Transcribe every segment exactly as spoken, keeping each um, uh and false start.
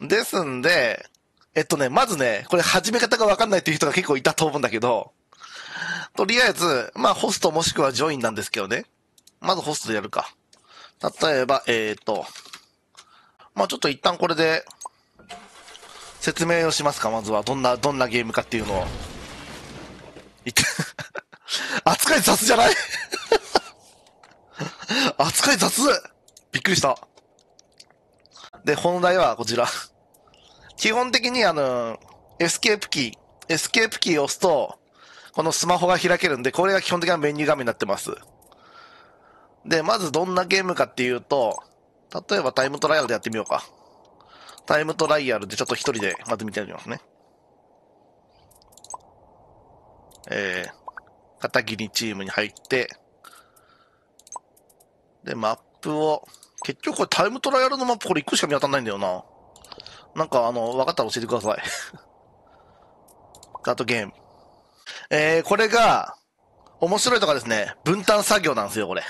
ですんで、えっとね、まずね、これ始め方がわかんないっていう人が結構いたと思うんだけど、とりあえず、まあホストもしくはジョインなんですけどね。まずホストでやるか。例えば、えっと、まあちょっと一旦これで、説明をしますか、まずは。どんな、どんなゲームかっていうのを。言って扱い雑じゃない扱い雑びっくりした。で、本題はこちら。基本的にあの、エスケープキー、エスケープキーを押すと、このスマホが開けるんで、これが基本的なメニュー画面になってます。で、まずどんなゲームかっていうと、例えばタイムトライアルでやってみようか。タイムトライアルでちょっと一人でまず見てみますね。えー、片桐チームに入って、で、マップを、結局これタイムトライアルのマップこれいっこしか見当たんないんだよな。なんかあの、分かったら教えてください。あとゲーム。えー、これが、面白いとかですね、分担作業なんですよ、これ。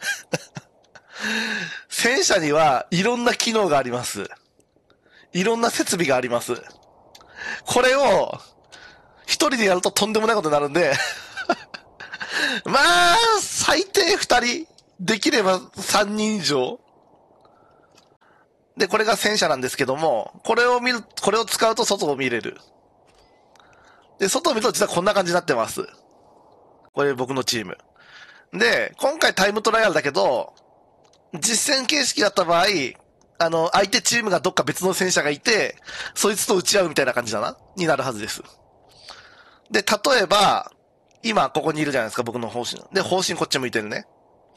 戦車にはいろんな機能があります。いろんな設備があります。これを、一人でやるととんでもないことになるんでまあ、最低二人、できれば三人以上。で、これが戦車なんですけども、これを見る、これを使うと外を見れる。で、外を見ると実はこんな感じになってます。これ僕のチーム。で、今回タイムトライアルだけど、実戦形式だった場合、あの、相手チームがどっか別の戦車がいて、そいつと打ち合うみたいな感じだな、になるはずです。で、例えば、今ここにいるじゃないですか、僕の方針。で、方針こっち向いてるね。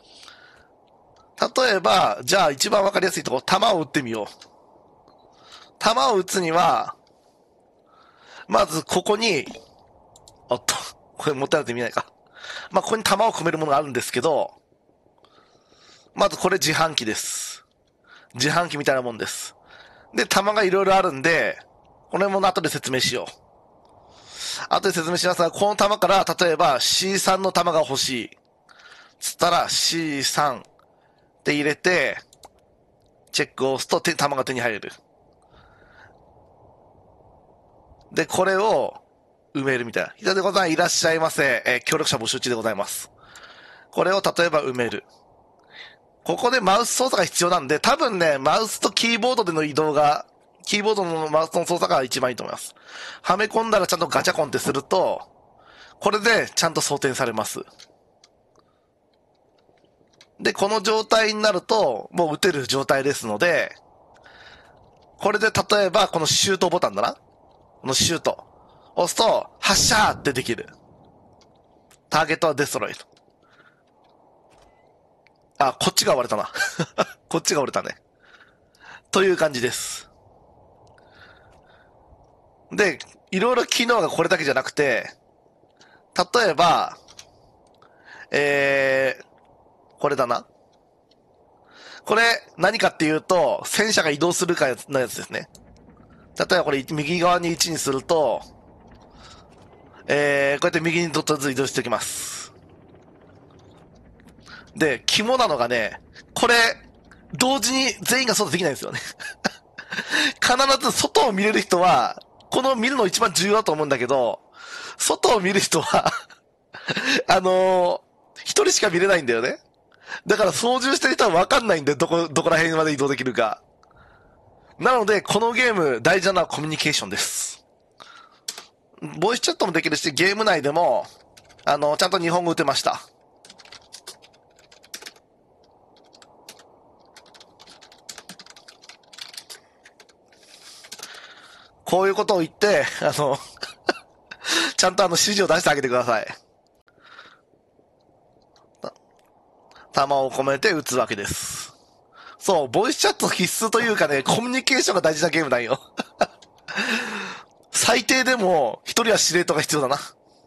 例えば、じゃあ一番わかりやすいところ、弾を撃ってみよう。弾を撃つには、まずここに、おっと、これ持ってなくて見ないか。まあ、ここに弾を込めるものがあるんですけど、まずこれ自販機です。自販機みたいなもんです。で、弾がいろいろあるんで、これも後で説明しよう。後で説明しますが、この弾から、例えば シースリー の弾が欲しい。つったら シースリー って入れて、チェックを押すと弾が手に入る。で、これを埋めるみたいな。左でございます。いらっしゃいませ。えー、協力者募集中でございます。これを例えば埋める。ここでマウス操作が必要なんで、多分ね、マウスとキーボードでの移動が、キーボードのマウスの操作が一番いいと思います。はめ込んだらちゃんとガチャコンってすると、これでちゃんと装填されます。で、この状態になると、もう撃てる状態ですので、これで例えばこのシュートボタンだな。このシュート。押すと、発射ってできる。ターゲットはデストロイと。あ、こっちが割れたな。こっちが折れたね。という感じです。で、いろいろ機能がこれだけじゃなくて、例えば、えー、これだな。これ、何かっていうと、戦車が移動するかのやつですね。例えばこれ、右側にいちにすると、えー、こうやって右にどっとずつ移動しておきます。で、肝なのがね、これ、同時に全員が操作できないんですよね。必ず外を見れる人は、この見るの一番重要だと思うんだけど、外を見る人はあのー、一人しか見れないんだよね。だから操縦してる人は分かんないんで、どこ、どこら辺まで移動できるか。なので、このゲーム、大事なのはコミュニケーションです。ボイスチャットもできるし、ゲーム内でも、あの、ちゃんと日本語打てました。こういうことを言って、あの、ちゃんとあの指示を出してあげてください。弾を込めて撃つわけです。そう、ボイスチャット必須というかね、コミュニケーションが大事なゲームなんよ。最低でも、一人は司令塔が必要だな。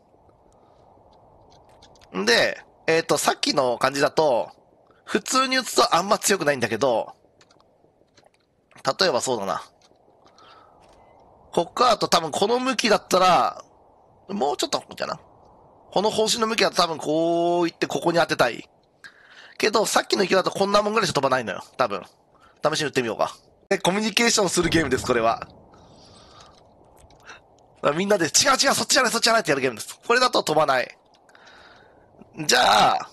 んで、えっと、さっきの感じだと、普通に撃つとあんま強くないんだけど、例えばそうだな。こっからと多分この向きだったら、もうちょっと、じゃな。この方針の向きだと多分こう行ってここに当てたい。けど、さっきの勢いだとこんなもんぐらいしか飛ばないのよ。多分。試しに撃ってみようか。 で、コミュニケーションするゲームです、これは。みんなで、違う違う、そっちじゃない、そっちじゃないってやるゲームです。これだと飛ばない。じゃあ、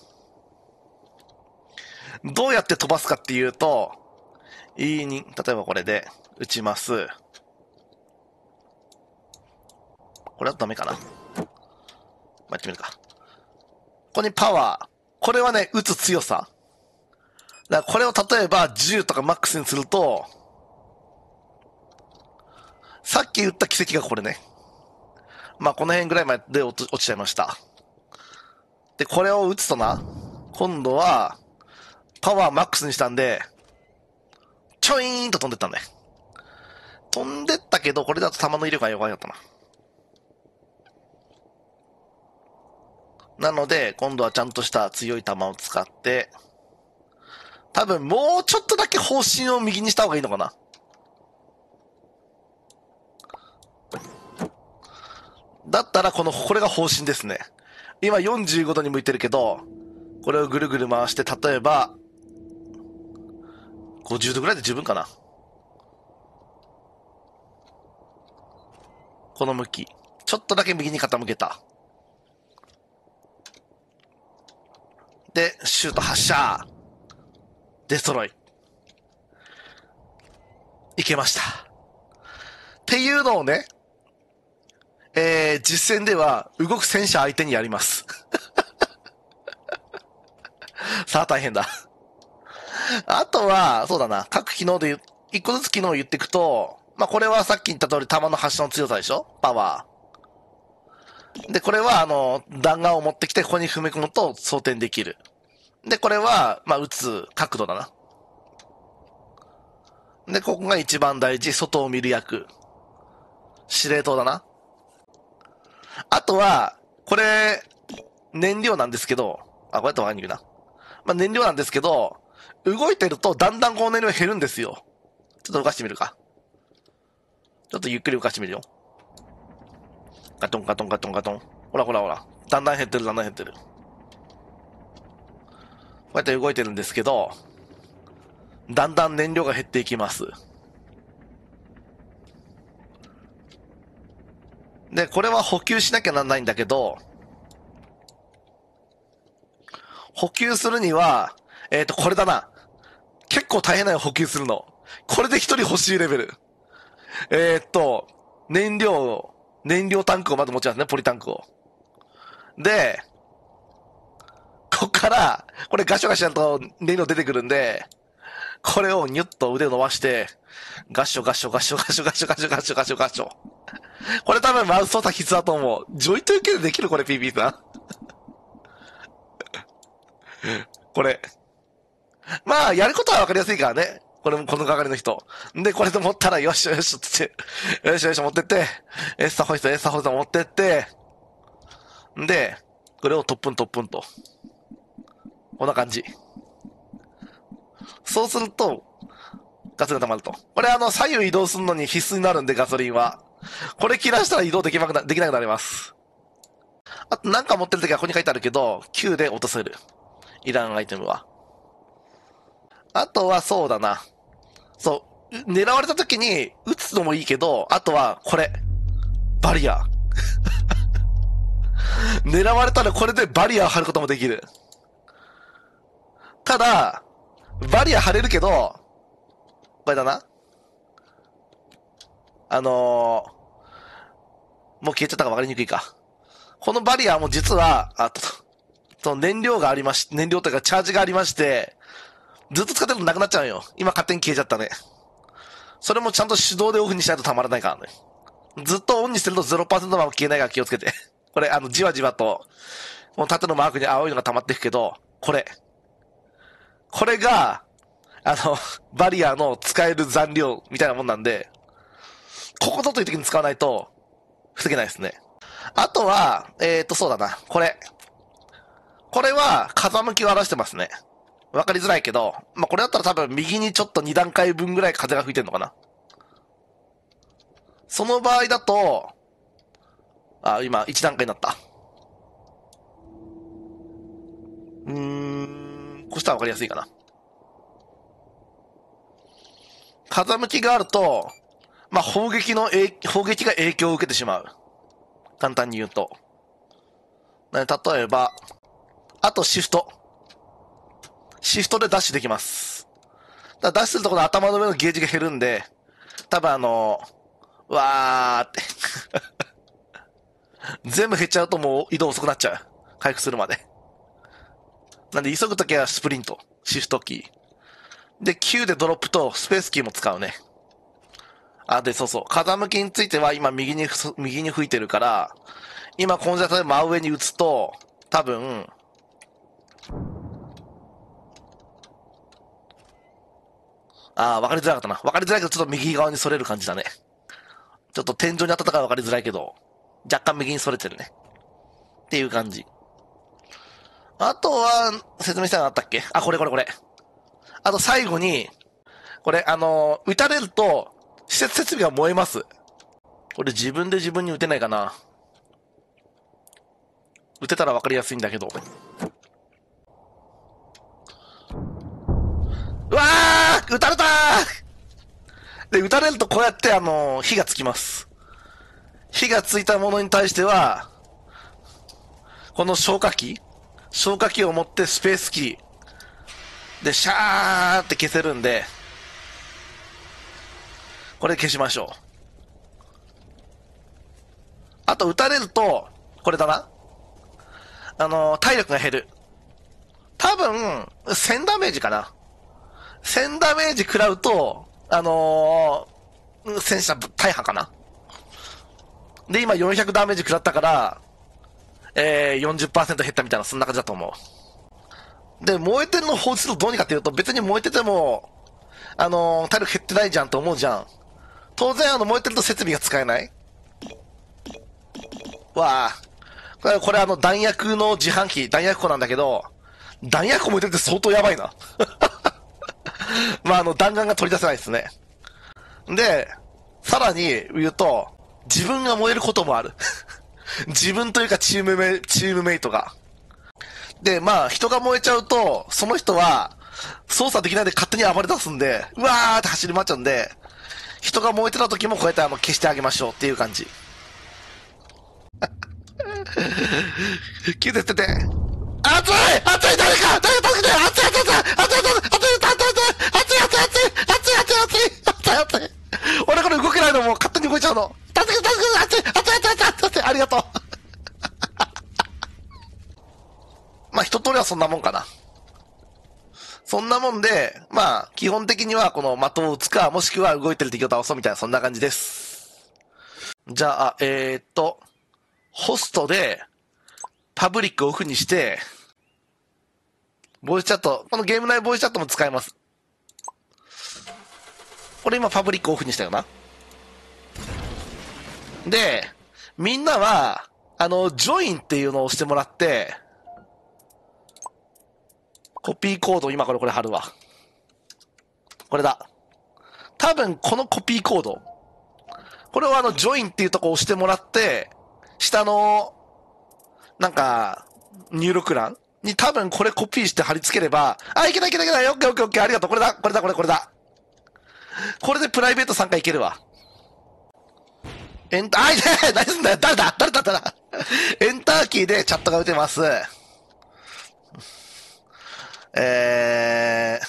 どうやって飛ばすかっていうと、いいに、例えばこれで打ちます。これだとダメかな。まあ、やってみるか。ここにパワー。これはね、打つ強さ。だからこれを例えばじゅうとかマックスにすると、さっき打った奇跡がこれね。まあこの辺ぐらいまで落ちちゃいました。で、これを打つとな、今度は、パワーマックスにしたんで、ちょいーんと飛んでったんだよ。飛んでったけど、これだと弾の威力が弱かったな。なので、今度はちゃんとした強い弾を使って、多分もうちょっとだけ方針を右にした方がいいのかな。だったらこの、これが方針ですね。今よんじゅうごどに向いてるけど、これをぐるぐる回して、例えば、ごじゅうどぐらいで十分かな。この向き。ちょっとだけ右に傾けた。で、シュート発射。デストロイ。いけました。っていうのをね、えー、実戦では動く戦車相手にやります。さあ大変だ。あとは、そうだな、各機能で一個ずつ機能を言っていくと、まあ、これはさっき言った通り弾の発射の強さでしょ？パワー。で、これはあの、弾丸を持ってきてここに踏み込むと装填できる。で、これは、まあ、撃つ角度だな。で、ここが一番大事、外を見る役。司令塔だな。あとは、これ、燃料なんですけど、あ、これやったらわかりにくいな。まあ、燃料なんですけど、動いてるとだんだんこの燃料減るんですよ。ちょっと動かしてみるか。ちょっとゆっくり動かしてみるよ。ガトンガトンガトンガトン。ほらほらほら。だんだん減ってる、だんだん減ってる。こうやって動いてるんですけど、だんだん燃料が減っていきます。で、これは補給しなきゃなんないんだけど、補給するには、えっと、これだな。結構大変なよ、補給するの。これで一人欲しいレベル。えー、っと、燃料を、燃料タンクをまず持ちますね、ポリタンクを。で、こっから、これガショガショやると燃料出てくるんで、これをニュッと腕を伸ばして、ガショガショガショガショガショガショガショガショガショ。これ多分マウス操作必須だと思う。ジョイト受けでできるこれ ピーピー さん。これ。まあ、やることはわかりやすいからね。これも、この係の人。で、これで持ったら、よしよし、つって、よしよし、持ってって、エッサホイスト、エッサホイスト持ってって、で、これをトップントップンと。こんな感じ。そうすると、ガソリンが溜まると。これあの、左右移動するのに必須になるんで、ガソリンは。これ切らしたら移動できなくな、できなくなります。あと、なんか持ってるときはここに書いてあるけど、きゅうで落とせる。いらんアイテムは。あとはそうだな。そう、狙われた時に撃つのもいいけど、あとはこれ。バリア。狙われたらこれでバリアを張ることもできる。ただ、バリア張れるけど、これだな。あのー、もう消えちゃったか分かりにくいか。このバリアも実は、あと、その燃料がありまし、燃料というかチャージがありまして、ずっと使ってるとなくなっちゃうよ。今勝手に消えちゃったね。それもちゃんと手動でオフにしないとたまらないからね。ずっとオンにしてると ゼロパーセント まま消えないから気をつけて。これ、あの、じわじわと、この縦のマークに青いのが溜まっていくけど、これ。これが、あの、バリアの使える残量みたいなもんなんで、ここぞという時に使わないと、防げないですね。あとは、えーと、そうだな。これ。これは、風向きを表してますね。わかりづらいけど、まあ、これだったら多分右にちょっとに段階分ぐらい風が吹いてるのかな。その場合だと、あ、今いち段階になった。うーん、こうしたらわかりやすいかな。 風向きがあると、まあ、砲撃の、砲撃が影響を受けてしまう。簡単に言うと。例えば、あとシフト。シフトでダッシュできます。だダッシュするとこの頭の上のゲージが減るんで、多分あの、わーって。全部減っちゃうともう移動遅くなっちゃう。回復するまで。なんで急ぐときはスプリント。シフトキー。で、Q でドロップとスペースキーも使うね。あ、で、そうそう。風向きについては今右に、右に吹いてるから、今この状態で真上に打つと、多分、あー、わかりづらかったな。わかりづらいけどちょっと右側に逸れる感じだね。ちょっと天井に当たったからわかりづらいけど、若干右に逸れてるね。っていう感じ。あとは、説明したのあったっけ？あ、これこれこれ。あと最後に、これ、あのー、撃たれると、施設設備が燃えます。これ自分で自分に撃てないかな。撃てたらわかりやすいんだけど。うわー！撃たれたー！で、撃たれるとこうやって、あのー、火がつきます。火がついたものに対しては、この消火器消火器を持ってスペースキー。で、シャーって消せるんで、これ消しましょう。あと、撃たれると、これだな。あのー、体力が減る。多分、せんダメージかな。せんダメージ食らうと、あのー、戦車大破かな。で、今よんひゃくダメージ食らったから、えー、よんじゅっパーセント 減ったみたいな、そんな感じだと思う。で、燃えてるの放置するとどうにかっていうと、別に燃えてても、あのー、体力減ってないじゃんと思うじゃん。当然、あの、燃えてると設備が使えない。わあ。これ、これあの、弾薬の自販機、弾薬庫なんだけど、弾薬庫燃えてるって相当やばいな。まあ、あの、弾丸が取り出せないですね。で、さらに言うと、自分が燃えることもある。自分というかチームメ、チームメイトが。で、まあ、人が燃えちゃうと、その人は、操作できないで勝手に暴れ出すんで、うわーって走り回っちゃうんで、人が燃えてた時もこうやってあの、消してあげましょうっていう感じ。気絶ってて。熱い熱い誰か誰か助けて熱い熱い熱い熱い熱い熱い熱い熱い熱い熱い熱い熱い熱い熱い熱い俺これ動けないのもう勝手に動いちゃうの。助けて助けて熱い熱い熱い熱い熱いありがとう。まあ一通りはそんなもんかな。そんなもんで、まあ基本的にはこの的を撃つかもしくは動いてる敵を倒そうみたいなそんな感じです。じゃあ、えー、っと、ホストで、パブリックをオフにして、ボイスチャット、このゲーム内ボイスチャットも使えます。これ今パブリックオフにしたよな。で、みんなは、あの、ジョインっていうのを押してもらって、コピーコード、今これこれ貼るわ。これだ。多分このコピーコード。これをあの、ジョインっていうとこ押してもらって、下の、なんか、入力欄に多分これコピーして貼り付ければ、あ、いけたいけたいけた、オッケーオッケーオッケー、ありがとう、これだ、これだ、これこれだ。これでプライベートさんかいいけるわ。エンター、あ、いて何すんだよ、誰だ誰だ誰だエンターキーでチャットが打てます。え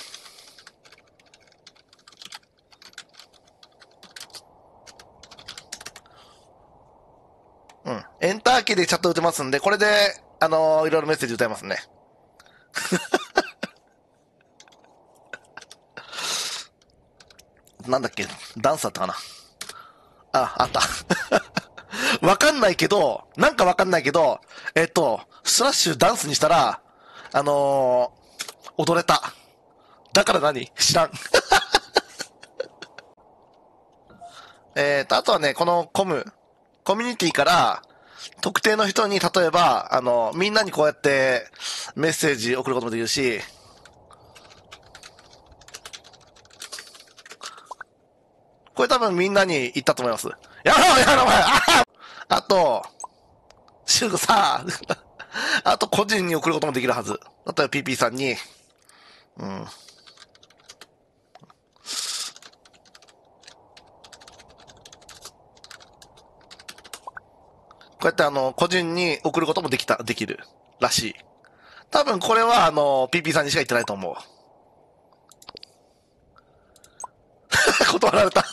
ー、うん。エンターキーでチャット打てますんで、これで、あのー、いろいろメッセージ歌いますね。なんだっけダンスだったかなあ、あった。わかんないけど、なんかわかんないけど、えっと、スラッシュダンスにしたら、あのー、踊れた。だから何知らん。えっと、あとはね、このコム、コミュニティから、特定の人に、例えば、あの、みんなにこうやってメッセージ送ることもできるし、これ多分みんなに言ったと思います。やろうやろうああと、シュウさ、あと個人に送ることもできるはず。例えば ピーピー さんに、うん。 うやってあの、個人に送ることもできた、できる。らしい。多分これはあの、ピーピー さんにしか言ってないと思う。断られた。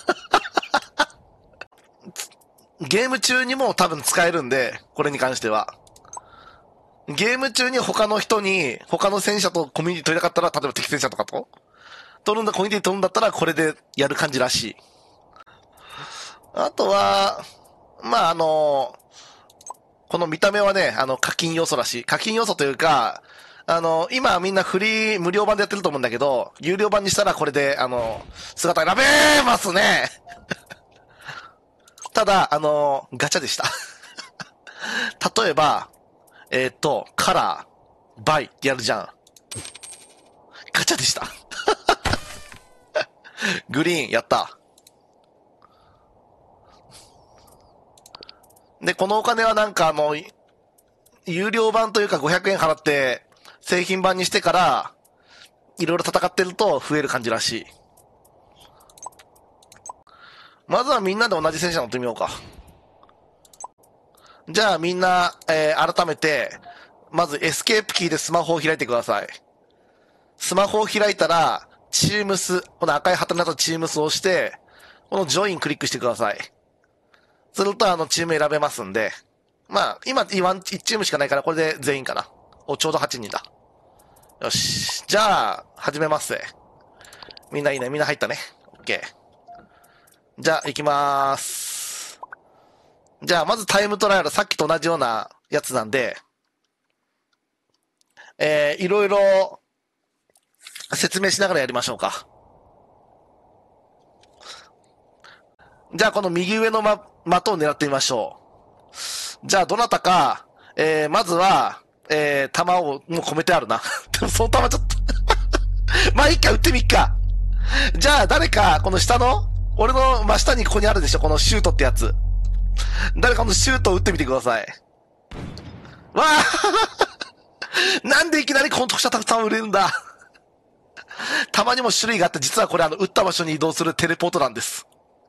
ゲーム中にも多分使えるんで、これに関しては。ゲーム中に他の人に、他の戦車とコミュニティ取りたかったら、例えば敵戦車とかと取るんだ、コミュニティ取るんだったら、これでやる感じらしい。あとは、まあ、あの、この見た目はね、あの、課金要素らしい。課金要素というか、あの、今みんなフリー、無料版でやってると思うんだけど、有料版にしたらこれで、あの、姿選べますねただ、あの、ガチャでした。例えば、えーっと、カラー、バイってやるじゃん。ガチャでした。グリーン、やった。で、このお金はなんかあの、有料版というかごひゃくえん払って、製品版にしてから、いろいろ戦ってると増える感じらしい。まずはみんなで同じ戦車乗ってみようか。じゃあみんな、えー、改めて、まずエスケープキーでスマホを開いてください。スマホを開いたら、チームス、この赤い旗の中のチームスを押して、このジョインクリックしてください。するとあのチーム選べますんで、まあ、今、いちチームしかないからこれで全員かな。お、ちょうどはちにんだ。よし。じゃあ、始めますぜ。みんないいね。みんな入ったね。オッケー。じゃあ、行きまーす。じゃあ、まずタイムトライアル、さっきと同じようなやつなんで、えー、いろいろ説明しながらやりましょうか。じゃあ、この右上の的を狙ってみましょう。じゃあ、どなたか、えー、まずは、えー、弾をもう込めてあるな。でも、その弾ちょっとまあ、いいか、撃ってみっか。じゃあ、誰か、この下の、俺の真下にここにあるでしょ、このシュートってやつ。誰かこのシュートを撃ってみてください。わあなんでいきなりこの特殊な弾を売れるんだたまにも種類があって、実はこれあの、撃った場所に移動するテレポートなんです。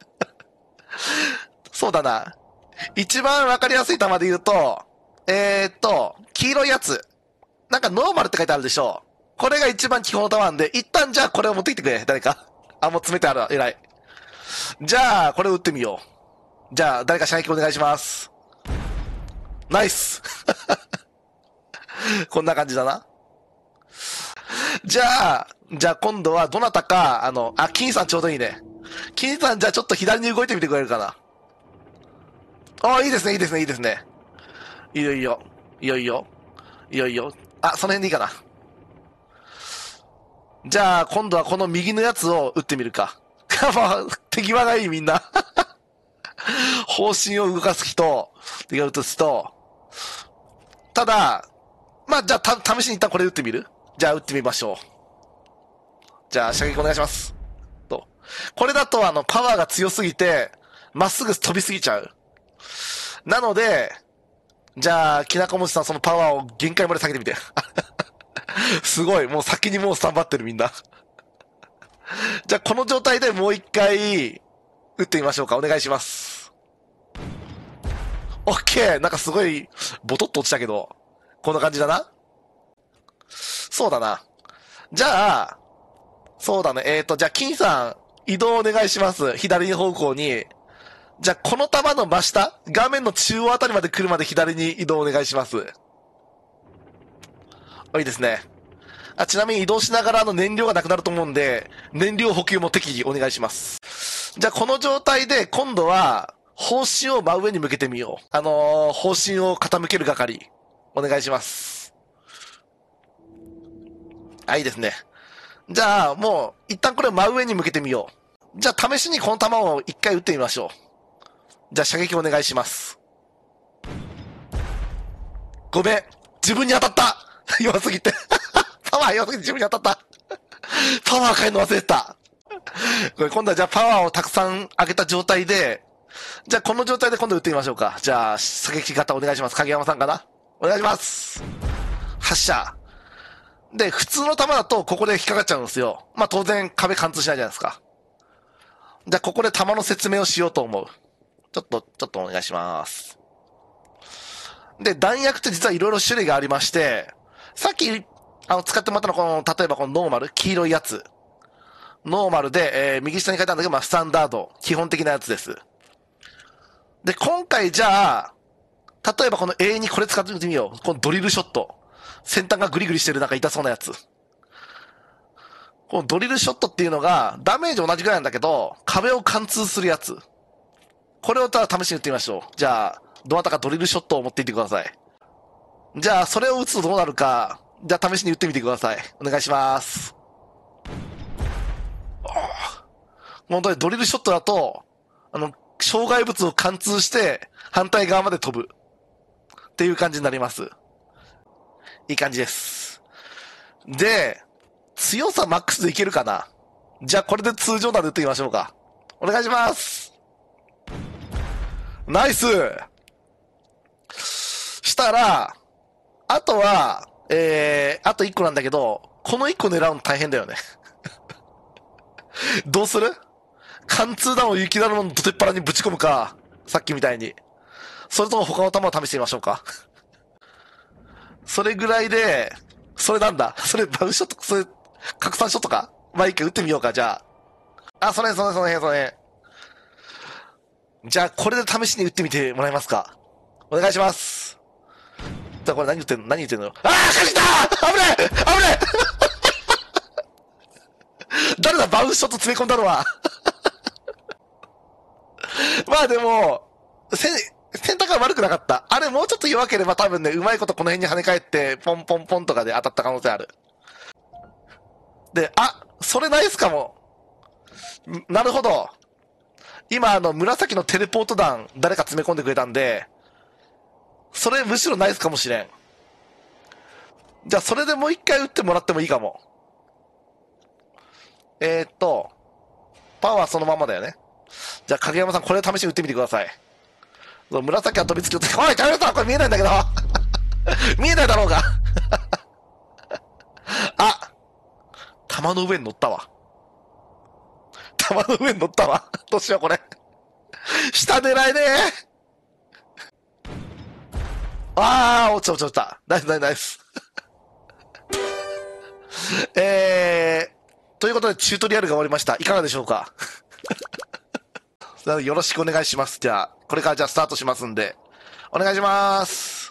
そうだな。一番わかりやすい弾で言うと、えーっと、黄色いやつ。なんかノーマルって書いてあるでしょ。これが一番基本の弾なんで、一旦じゃあこれを持ってきてくれ、誰か。あ、もう詰めてある、偉い。じゃあ、これを撃ってみよう。じゃあ、誰か射撃お願いします。ナイスこんな感じだな。じゃあ、じゃあ今度はどなたか、あの、あ、金さんちょうどいいね。金さんじゃあちょっと左に動いてみてくれるかな。あ、いいですね、いいですね、いいですね。いいよいいよ。いいよいいよ。いいよいいよ。あ、その辺でいいかな。じゃあ今度はこの右のやつを撃ってみるか。まあ、手際がいいみんな。方針を動かす人、手が撃つ人。ただ、まあじゃあた、試しに一旦これ撃ってみる？じゃあ撃ってみましょう。じゃあ射撃お願いします。と。これだとあの、パワーが強すぎて、まっすぐ飛びすぎちゃう。なので、じゃあ、きなこもちさんそのパワーを限界まで下げてみて。すごい、もう先にもうスタンバってるみんな。じゃあこの状態でもう一回、撃ってみましょうか。お願いします。オッケーなんかすごい、ボトッと落ちたけど、こんな感じだな。そうだな。じゃあ、そうだね。えっ、ー、と、じゃあ、金さん、移動お願いします。左方向に。じゃあ、この弾の真下、画面の中央あたりまで来るまで左に移動お願いします。いいですね。あ、ちなみに移動しながらの燃料がなくなると思うんで、燃料補給も適宜お願いします。じゃあ、この状態で今度は、方針を真上に向けてみよう。あのー、方針を傾ける係、お願いします。あ、いいですね。じゃあ、もう、一旦これを真上に向けてみよう。じゃあ、試しにこの弾を一回撃ってみましょう。じゃあ、射撃お願いします。ごめん。自分に当たった弱すぎて。パワー弱すぎて自分に当たった。パワー変えるの忘れてた。これ今度はじゃあパワーをたくさん上げた状態で、じゃあこの状態で今度撃ってみましょうか。じゃあ、射撃型お願いします。影山さんかなお願いします。発射。で、普通の弾だとここで引っかかっちゃうんですよ。まあ当然壁貫通しないじゃないですか。じゃあここで弾の説明をしようと思う。ちょっと、ちょっとお願いします。 で、弾薬って実はいろいろ種類がありまして、さっき、あの、使ってもらったのはこの、例えばこのノーマル、黄色いやつ。ノーマルで、えー、右下に書いてあるんだけど、まあ、スタンダード、基本的なやつです。で、今回じゃあ、例えばこの A にこれ使ってみよう。このドリルショット。先端がグリグリしてるなんか痛そうなやつ。このドリルショットっていうのが、ダメージ同じぐらいなんだけど、壁を貫通するやつ。これをただ試しに打ってみましょう。じゃあ、どなたかドリルショットを持っていってください。じゃあ、それを打つとどうなるか、じゃあ試しに打ってみてください。お願いします。本当にドリルショットだと、あの、障害物を貫通して、反対側まで飛ぶ。っていう感じになります。いい感じです。で、強さマックスでいけるかな？じゃあこれで通常弾で打ってみましょうか。お願いします。ナイス！したら、あとは、えー、あといっこなんだけど、このいっこ狙うの大変だよね。どうする？貫通弾を雪だるまのどてっぱらにぶち込むか、さっきみたいに。それとも他の弾を試してみましょうか。それぐらいで、それなんだそれバウショット、それ、拡散ショットかまあいいか、撃ってみようか、じゃあ。あ、その辺、その辺、その辺、その辺。じゃあ、これで試しに撃ってみてもらえますか。お願いします。じゃあ、これ何言ってんの何言ってんのあーかじった危ない危ない誰だバウンショット詰め込んだのは。まあでも、せ、選択は悪くなかった。あれもうちょっと弱ければ多分ね、うまいことこの辺に跳ね返って、ポンポンポンとかで当たった可能性ある。で、あ、それナイスかも。なるほど。今あの、紫のテレポート弾、誰か詰め込んでくれたんで、それむしろナイスかもしれん。じゃあそれでもう一回撃ってもらってもいいかも。えー、っと、パワーそのままだよね。じゃあ影山さんこれ試しに撃ってみてください。紫は飛びつきをつけ、おい、ダメだこれ見えないんだけど見えないだろうがあ、弾の上に乗ったわ。弾の上に乗ったわ。どうしようこれ。下狙えねえ。あー、落ちた落ちた落ちた。ナイスナイスナイス。えー、ということでチュートリアルが終わりました。いかがでしょうか。よろしくお願いします。じゃあ、これからじゃあスタートしますんで、お願いします。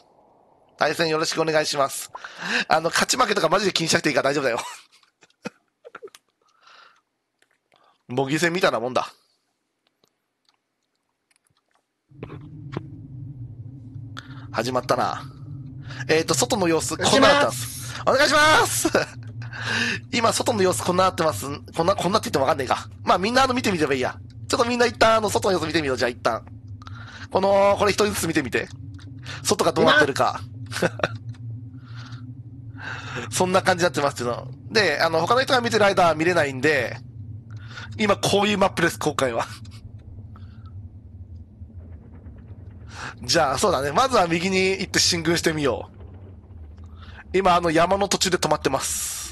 対戦よろしくお願いします。あの、勝ち負けとかマジで気にしなくていいから大丈夫だよ。模擬戦みたいなもんだ。始まったな。えっと、外の様子、こんななってます。お願いします今、外の様子こんななってます。こんな、こんなって言ってもわかんねえか。まあ、みんなあの見てみればいいや。ちょっとみんな一旦あの、外の様子見てみよう。じゃあ一旦。この、これ一人ずつ見てみて。外がどうなってるか。そんな感じになってますけど。で、あの、他の人が見てる間は見れないんで、今こういうマップです、今回は。じゃあ、そうだね。まずは右に行って進軍してみよう。今、あの山の途中で止まってます。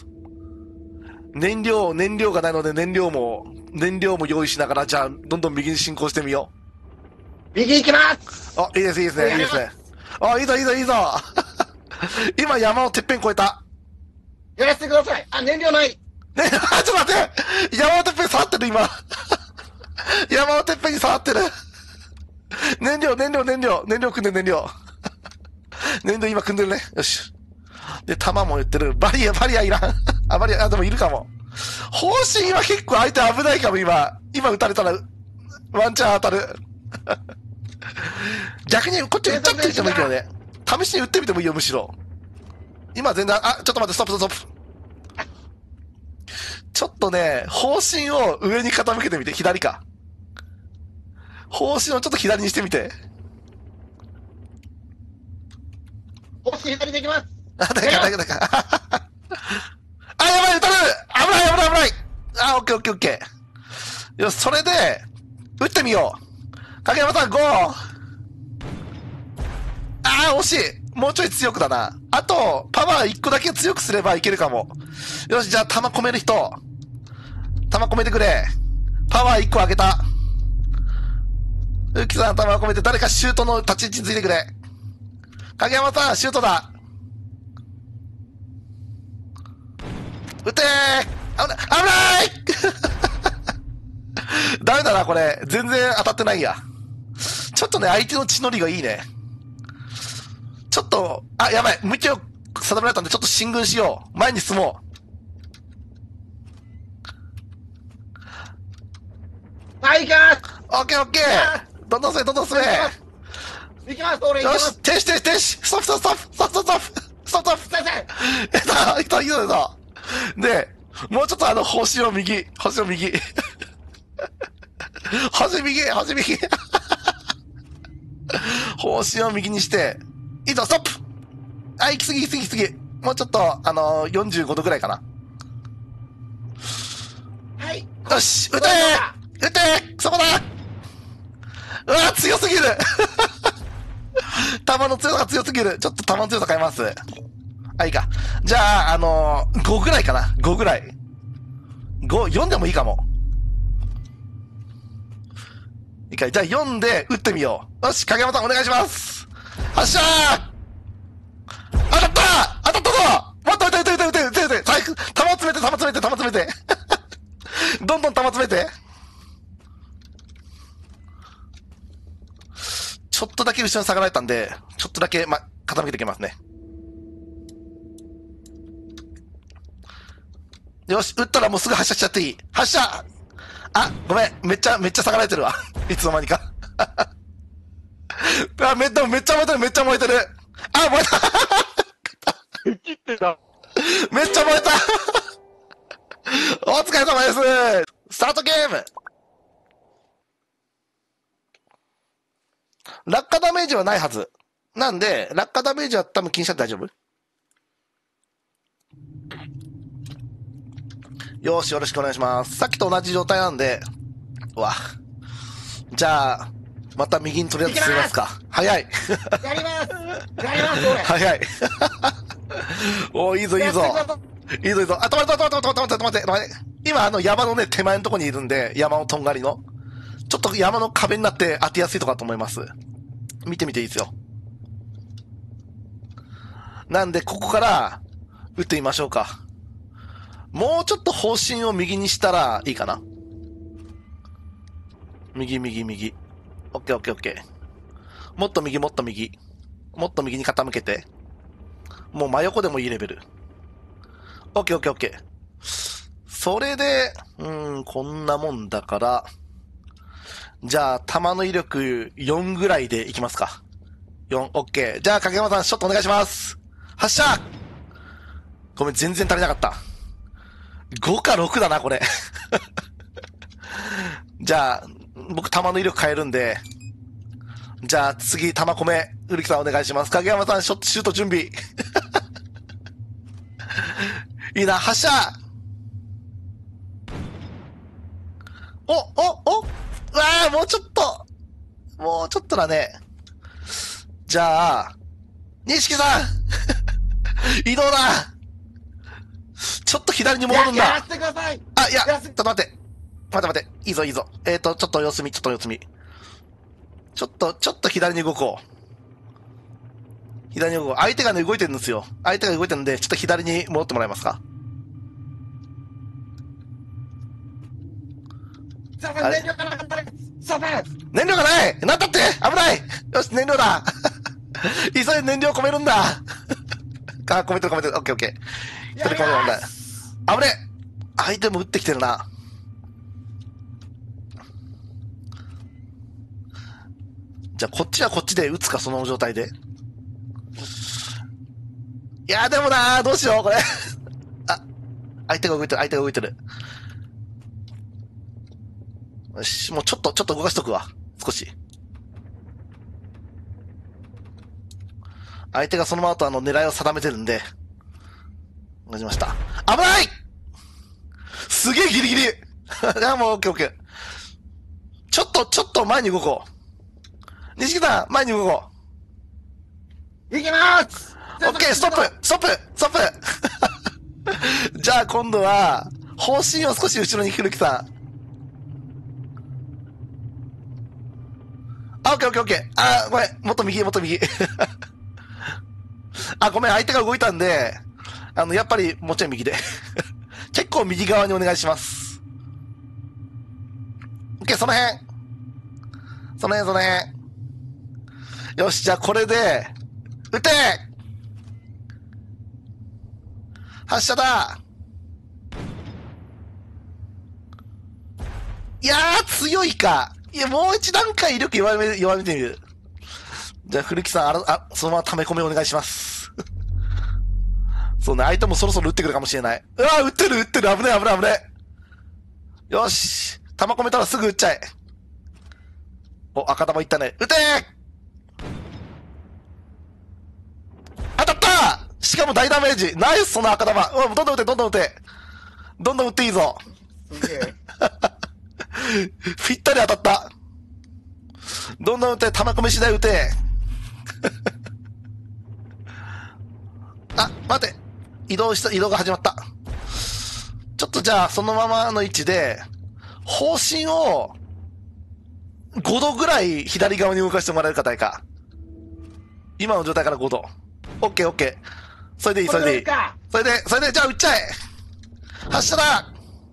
燃料、燃料がないので燃料も、燃料も用意しながら、じゃあ、どんどん右に進行してみよう。右行きます。 あ、いいです、いいですね、いいですね。あ、いいぞ、いいぞ、いいぞ。今、山のてっぺん越えた。 やらせてください。あ、燃料ない。ね、 ちょっと待って。山のてっぺん触ってる、今。山のてっぺんに触ってる。燃料、燃料、燃料、燃料組んでる、燃料。燃料今組んでるね。よし。で、弾も言ってる。バリア、バリアいらん。あ、バリア、あ、でもいるかも。方針は結構相手危ないかも、今。今撃たれたら、ワンチャン当たる。逆にこっち撃っちゃってみてもいいけどね。試しに撃ってみてもいいよ、むしろ。今全然、あ、ちょっと待って、ストップ、ストップ。ちょっとね、方針を上に傾けてみて、左か。方針をちょっと左にしてみて。 方針左でいきます。 あ、だか、だか、だか。あ、やばい、撃たれる危ない、危ない、危ないあ、オッケー、オッケー、オッケー。よし、それで、撃ってみよう。影山さん、ゴーあー、惜しいもうちょい強くだな。あと、パワーいっこだけ強くすればいけるかも。よし、じゃあ、弾込める人。弾込めてくれ。パワーいっこ上げた。ウキさん、弾込めて、誰かシュートの立ち位置についてくれ。 影山さん、シュートだ。撃てー。危ない、危ないダメだな、これ。全然当たってないや。ちょっとね、相手の血のりがいいね。ちょっと、あ、やばい。向きを定められたんで、ちょっと進軍しよう。前に進もう。はい、行きます。 う。オッケーオッケー。どんどん進め、どんどん進め。 行きます、俺行きます。 よし、停止停止停止。ストップストップストップストップストップストップストップ。 先生。 えっと、いった、いった、いった。で、もうちょっとあの、星を右、星を右。星右、星右。星を右にして、いいぞ、ストップ。あ、行き過ぎ、行き過ぎ、行き過ぎ。もうちょっと、あのー、よんじゅうごどぐらいかな。 はい。 よし、撃てー撃てーそこだうわ、強すぎる弾の強さが強すぎる。ちょっと弾の強さ変えます。あ、いいか。じゃあ、あのー、ごぐらいかな。ごぐらい。ご、よんでもいいかも。いいかい。じゃあよんで撃ってみよう。よし、影山さんお願いします。発射ー当たった当たったぞもっと撃て撃て撃て撃て撃て撃て最悪弾詰めて弾詰めて弾詰めてどんどん弾詰めてちょっとだけ後ろに下がられたんで、ちょっとだけ、ま、傾けていきますね。よし、撃ったらもうすぐ発射しちゃっていい。発射あ、ごめん。めっちゃ、めっちゃ下がられてるわ。いつの間にか。あ、めっちゃ、めっちゃ燃えてる、めっちゃ燃えてる。あ、燃えた切ってた。 めっちゃ燃えたお疲れ様です。スタートゲーム。落下ダメージはないはず。なんで、落下ダメージは多分気にしちゃって大丈夫？よーし、よろしくお願いします。さっきと同じ状態なんで、うわ。じゃあ、また右にとりあえず進みますか。早い。 やります。やります、俺。 早い。おー、いいぞ、いいぞ。いいぞ、いいぞ。あ、止まれ、止まれ、止まれ、止まれ、止まれ、止まれ。今、あの、山のね、手前のとこにいるんで、山のとんがりの。ちょっと山の壁になって当てやすいとこだと思います。見てみていいですよ。なんで、ここから、撃ってみましょうか。もうちょっと方針を右にしたらいいかな。右、右、右。オッケー、オッケー、オッケー。もっと右、もっと右。もっと右に傾けて。もう真横でもいいレベル。オッケー、オッケー、オッケー。それで、うーん、こんなもんだから、じゃあ、弾の威力よんぐらいでいきますか。よん、オッケー。じゃあ、影山さん、ショットお願いします。発射ごめん、全然足りなかった。ごかろくだな、これ。じゃあ、僕、弾の威力変えるんで、じゃあ、次、弾込め、うるきさんお願いします。影山さん、ショット、シュート準備。いいな、発射お、お、おうわあ、もうちょっと。もうちょっとだね。じゃあ、錦さん移動だちょっと左に戻るんだ。 やらせてください。 あ、いや、 やらせちょっと待って。待って待って。いいぞ、いいぞ。えっと、ちょっと様子見、ちょっと様子見。ちょっと、ちょっと左に動こう。左に動こう。相手がね、動いてるんですよ。相手が動いてるんで、ちょっと左に戻ってもらえますか。 すいません、燃料がなかったです。すいません。 燃料がないなんだって危ないよし、燃料だ急いで燃料込めるんだあ、込めてる込めてる。オッケーオッケー。一人込めるんだ。危ね相手も撃ってきてるな。じゃあこっちはこっちで撃つか、その状態で。いやでもなどうしよう、これ。あ、相手が動いてる、相手が動いてる。よし、もうちょっと、ちょっと動かしとくわ。少し。相手がそのままとあの狙いを定めてるんで。動かしました。危ないすげえギリギリいや、もうオッケーオッケー。ちょっと、ちょっと前に動こう。錦さん、前に動こ行きますう。オッケー、ストップストップストップじゃあ今度は、方針を少し後ろにひるきさん。あ、オッケーオッケーオッケー。あー、ごめん。もっと右、もっと右。 あ、ごめん、相手が動いたんで、あの、やっぱり、もうちょい右で。結構右側にお願いします。OK、その辺。その辺、その辺。よし、じゃあこれで、撃て発射だいやー、強いか。いや、もう一段階威力弱め、弱めてみる。じゃあ、古木さん、あら、あ、そのまま溜め込みお願いします。そうね、相手もそろそろ撃ってくるかもしれない。うわー、撃ってる、撃ってる、危ねえ、危ねえ、危ねえ。よし。弾込めたらすぐ撃っちゃえ。お、赤弾いったね。撃てー当たったしかも大ダメージ。ナイス、その赤弾。うん、どんどん撃て、どんどん撃て。どんどん撃っていいぞ。 すげえ。 ぴったり当たった。どんどん撃て、弾込め次第撃て。あ、待て。移動した、移動が始まった。ちょっとじゃあ、そのままの位置で、方針を、ごどぐらい左側に動かしてもらえるか、誰か。今の状態からごど。オッケーオッケー。それでいい、それでいい。それで、それで、じゃあ撃っちゃえ発射だ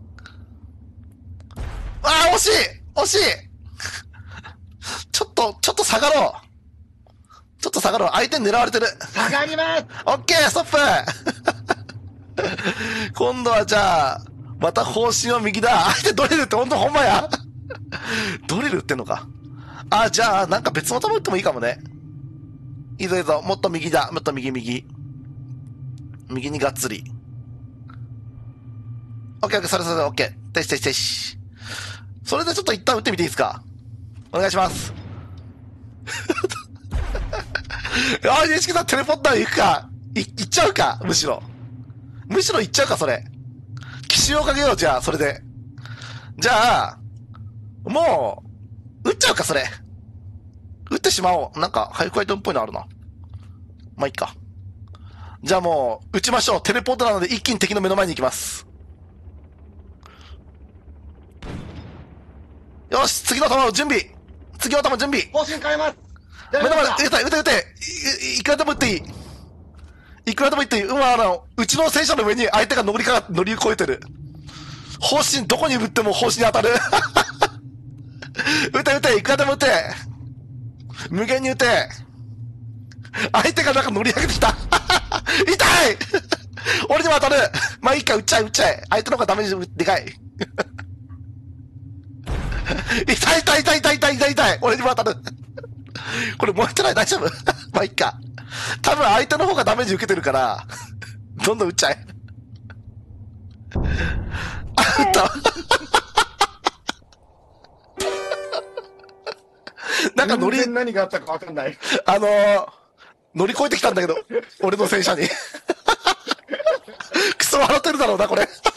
あー、惜しい惜しいちょっと、ちょっと下がろう。ちょっと下がろう。相手に狙われてる。 下がります。 オッケー、ストップ今度はじゃあ、また方針は右だ。相手ドリルってほんとほんまやドリル撃ってんのか。あ、じゃあ、なんか別の球撃ってもいいかもね。いいぞいいぞ。もっと右だ。もっと右右。右にがっつり。オッケーオッケー、それそれオッケー。停止停止停止。それでちょっと一旦撃ってみていいですか？お願いします。あ、エヌエイチケー さんテレポッター行くかい、行っちゃうかむしろ。むしろ行っちゃうか、それ。奇襲をかけよう、じゃあ、それで。じゃあ、もう、撃っちゃうか、それ。撃ってしまおう。なんか、ハイクワイトンっぽいのあるな。まあ、いっか。じゃあもう、撃ちましょう。テレポートなので一気に敵の目の前に行きます。よし、次の弾を準備。次の弾準備。 方針変えます。 目の前で、撃て、撃て、撃て。い、いくらでも撃っていい。いくらでも撃っていい。うん、あの、うちの戦車の上に相手が乗りかか、乗り越えてる。方針、どこに撃っても方針に当たる。撃て、撃て、いくらでも撃て。無限に撃て。相手がなんか乗り上げてきた。痛い俺にも当たる。まあいいか、撃っちゃえ、撃っちゃえ。相手の方がダメージでかい。痛い痛い痛い痛い痛い痛い痛い。俺にも当たる。これ燃えてない大丈夫まあいいか。多分相手の方がダメージ受けてるから、どんどん撃っちゃえ。あ、撃った。なんか乗り、 全然何があったかわかんない。 あのー、乗り越えてきたんだけど、俺の戦車に。クソ笑ってるだろうな、これ。